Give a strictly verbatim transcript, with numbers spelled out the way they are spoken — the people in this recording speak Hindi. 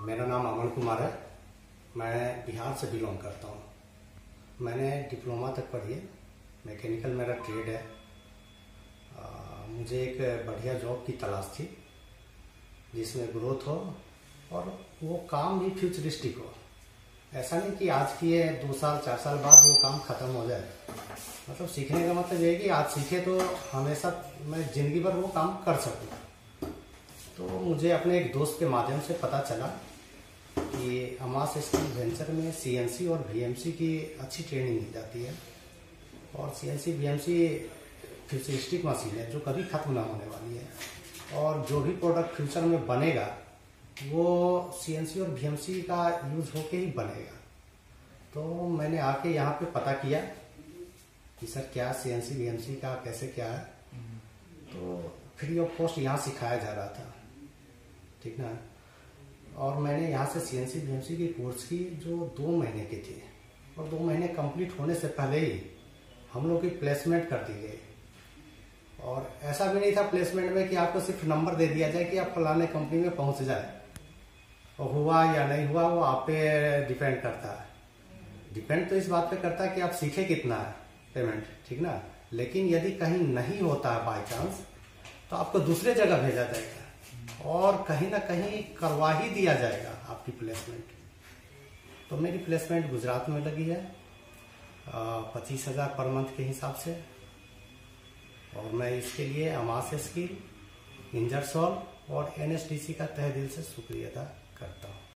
मेरा नाम अमन कुमार है। मैं बिहार से बिलोंग करता हूँ। मैंने डिप्लोमा तक पढ़ी है, मैकेनिकल मेरा ट्रेड है। आ, मुझे एक बढ़िया जॉब की तलाश थी जिसमें ग्रोथ हो और वो काम भी फ्यूचरिस्टिक हो। ऐसा नहीं कि आज किए दो साल चार साल बाद वो काम खत्म हो जाए। मतलब सीखने का मतलब ये है कि आज सीखे तो हमेशा मैं जिंदगी भर वो काम कर सकूँ। तो मुझे अपने एक दोस्त के माध्यम से पता चला कि अमास स्किल वेंचर में सीएनसी और वीएमसी की अच्छी ट्रेनिंग दी जाती है और सीएनसी वीएमसी फ्यूचरिस्टिक मशीन है जो कभी खत्म ना होने वाली है और जो भी प्रोडक्ट फ्यूचर में बनेगा वो सीएनसी और वीएमसी का यूज होके ही बनेगा। तो मैंने आके यहाँ पे पता किया कि सर क्या सीएनसी वीएमसी का कैसे क्या है। तो फ्री ऑफ कॉस्ट यहाँ सिखाया जा रहा था, ठीक ना। और मैंने यहाँ से सीएनसी वीएमसी की कोर्स की जो दो महीने की थी और दो महीने कंप्लीट होने से पहले ही हम लोग की प्लेसमेंट कर दी गई। और ऐसा भी नहीं था प्लेसमेंट में कि आपको सिर्फ नंबर दे दिया जाए कि आप फलाने कंपनी में पहुंच जाए, और हुआ या नहीं हुआ वो आप पे डिपेंड करता है। डिपेंड तो इस बात पे करता है कि आप सीखे कितना है पेमेंट, ठीक ना। लेकिन यदि कहीं नहीं होता है बाई चांस तो आपको दूसरे जगह भेजा जाएगा और कहीं ना कहीं करवा ही दिया जाएगा आपकी प्लेसमेंट। तो मेरी प्लेसमेंट गुजरात में लगी है पच्चीस हजार पर मंथ के हिसाब से, और मैं इसके लिए अमास स्किल, इंजरसॉल और एनएसडीसी का तहे दिल से शुक्रिया अदा करता हूँ।